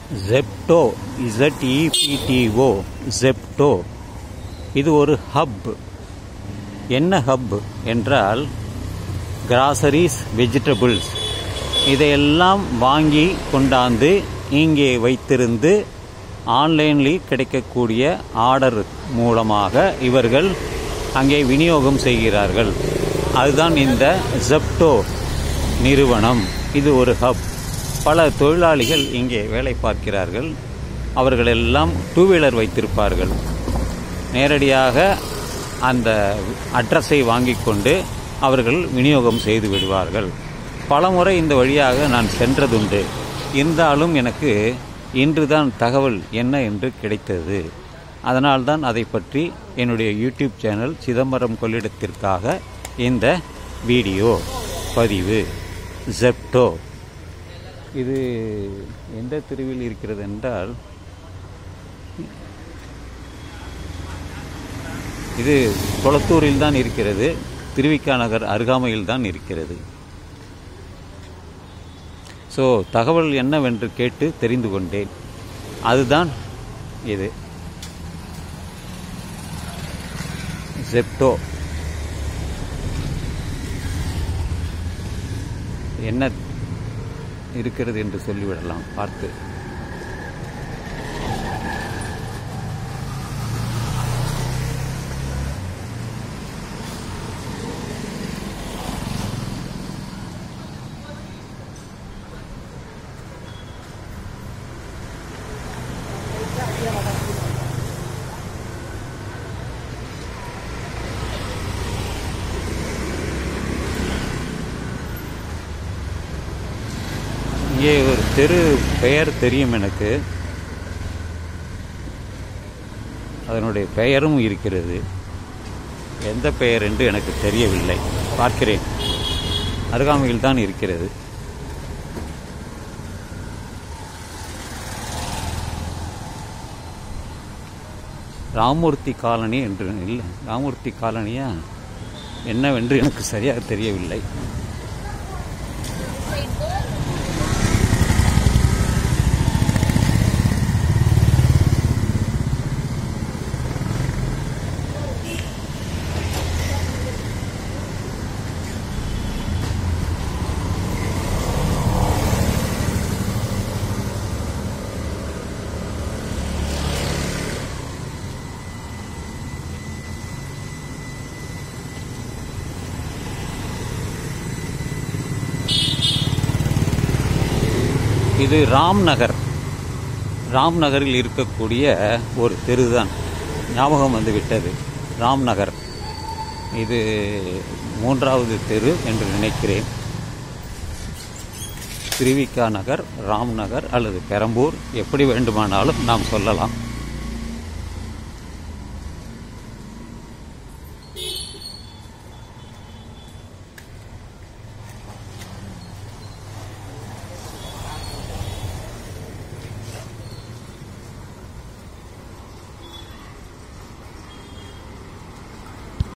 Zepto, ZEPTO, Zepto. இது ஒரு hub. என்ன ஹப் என்றால், கிராசரிஸ், வெஜிடபிள்ஸ் இதையெல்லாம் வாங்கி கொண்டாந்து இங்கே வைத்திருந்து ஆன்லைனில் கிடைக்கக்கூடிய ஆர்டர் மூலமாக இவர்கள் அங்கே விநியோகம் செய்கிறார்கள். அதுதான் இந்த ஜெப்டோ நிறுவனம். இது ஒரு ஹப். பல தொழிலாளிகள் இங்கே வேலை பார்க்கிறார்கள். அவர்களெல்லாம் டூ வீலர் வைத்திருப்பார்கள். நேரடியாக அந்த அட்ரஸை வாங்கி கொண்டு அவர்கள் விநியோகம் செய்து விடுவார்கள். பலமுறை இந்த வழியாக நான் சென்றதுண்டு. இருந்தாலும் எனக்கு இன்றுதான் தகவல் என்ன என்று கிடைத்தது. அதனால்தான் அதை பற்றி என்னுடைய யூடியூப் சேனல் சிதம்பரம் கொள்ளிடத்திற்காக இந்த வீடியோ பதிவு. ஜெப்டோ இது எந்த தெருவில் இருக்கிறது என்றால், இது கொளத்தூரில் தான் இருக்கிறது. திருவிக்கா நகர் அருகாமையில் தான் இருக்கிறது. ஸோ தகவல் என்னவென்று கேட்டு தெரிந்து கொண்டேன். அதுதான் இது ஜெப்டோ. என்ன இருக்கிறது என்று சொல்லிவிடலாம் பார்த்து. இங்கே ஒரு தெரு பெயர் தெரியும் எனக்கு. அதனுடைய பெயரும் இருக்கிறது. எந்த பெயர் என்று எனக்கு தெரியவில்லை. பார்க்கிறேன். அருகாமையில் தான் இருக்கிறது. ராமூர்த்தி காலனி என்று இல்லை. ராமூர்த்தி காலனியா என்னவென்று எனக்கு சரியாக தெரியவில்லை. இது ராம்நகர். ராம்நகரில் இருக்கக்கூடிய ஒரு தெருதான். ஞாபகம் வந்து விட்டது. ராம்நகர். இது 3வது தெரு என்று நினைக்கிறேன். திருவிக்கா நகர், ராம்நகர் அல்லது பெரம்பூர், எப்படி வேண்டுமானாலும் நாம் சொல்லலாம்.